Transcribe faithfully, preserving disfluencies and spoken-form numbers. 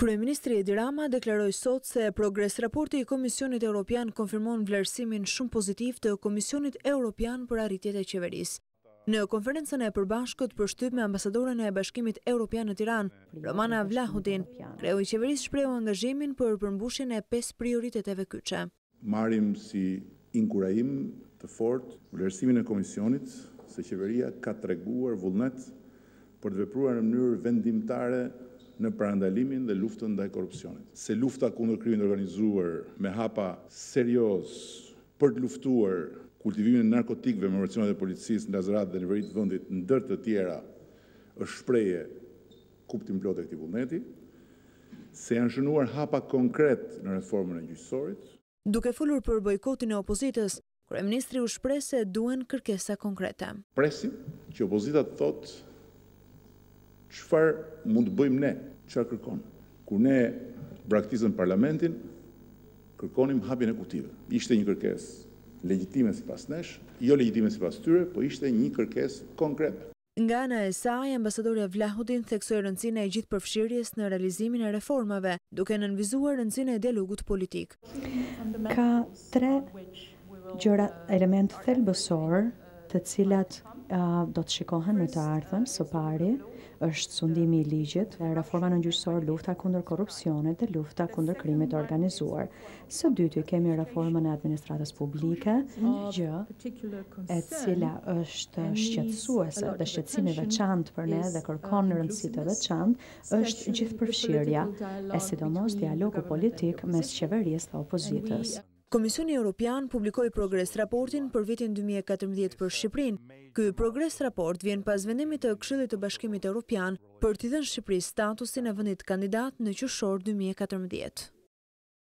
Kryeministri Edi Rama deklaroi sot se progres raporti i Komisionit Evropian konfirmon vlerësimin shumë pozitiv të Komisionit Evropian për arritjet e qeverisë. Në konferencën e përbashkët për shtyp me ambasadoren e Bashkimit Evropian në Tiranë, Rama Vlahutin, kreu i qeverisë shprehu angazhimin për përmbushjen e pesë prioriteteve kyçe. Marrim si inkurajim të fortë vlerësimin e Komisionit se qeveria ka treguar vullnet për të vepruar në mënyrë vendimtare në parandalimin dhe luftën ndaj korrupsionit. Se lufta kundër krimit të organizuar me hapa serioz për të luftuar kultivimin e narkotikëve me operacionet e policisë në Lazarat dhe në veri të vendit ndër të tjera është shprehje kuptim plot e këtij vullneti, se janë shënuar hapa konkret në reformën e gjyqësorit. Duke folur për bojkotin e opozitës, kryeministri u shpreh se duhen kërkesa konkrete. Presim që opozita të thotë çfarë mund të bëjmë ne, çfarë kërkon. Kur ne braktisëm parlamentin, kërkonim hapjen e kutive. Ishte një kërkesë legjitime sipas nesh, jo legjitime sipas tyre, po ishte një kërkesë konkrete. Nga ana e saj, ambasadorja Vlahutin theksoi rëndësinë e gjithëpërfshirjes në realizimin e reformave, duke nënvizuar rëndësinë e dialogut politik. Ka tre gjëra element thelbësor të cilat uh, do të shikohen në të ardhmen. Së pari është sundimi i ligjit, reforma në gjyqësor, lufta kundër korrupsionit dhe lufta kundër krimit të organizuar. Së dyti kemi reformën e administratës publike, gjë e cila është shqetësuese dhe shqetësimi veçantë për ne dhe kërkon rëndësi të veçantë është gjithëpërfshirja, e sidomos dialogu politik mes qeverisë dhe opozitës. Komisioni Evropian publikoi progres raportin për vitin dy mijë e katërmbëdhjetë për Shqipërinë. Ky progres raport vjen pas vendimit të Këshillit të Bashkimit Evropian për t'i dhënë Shqipërisë statusin e vendit kandidat në qershor dy mijë e katërmbëdhjetë.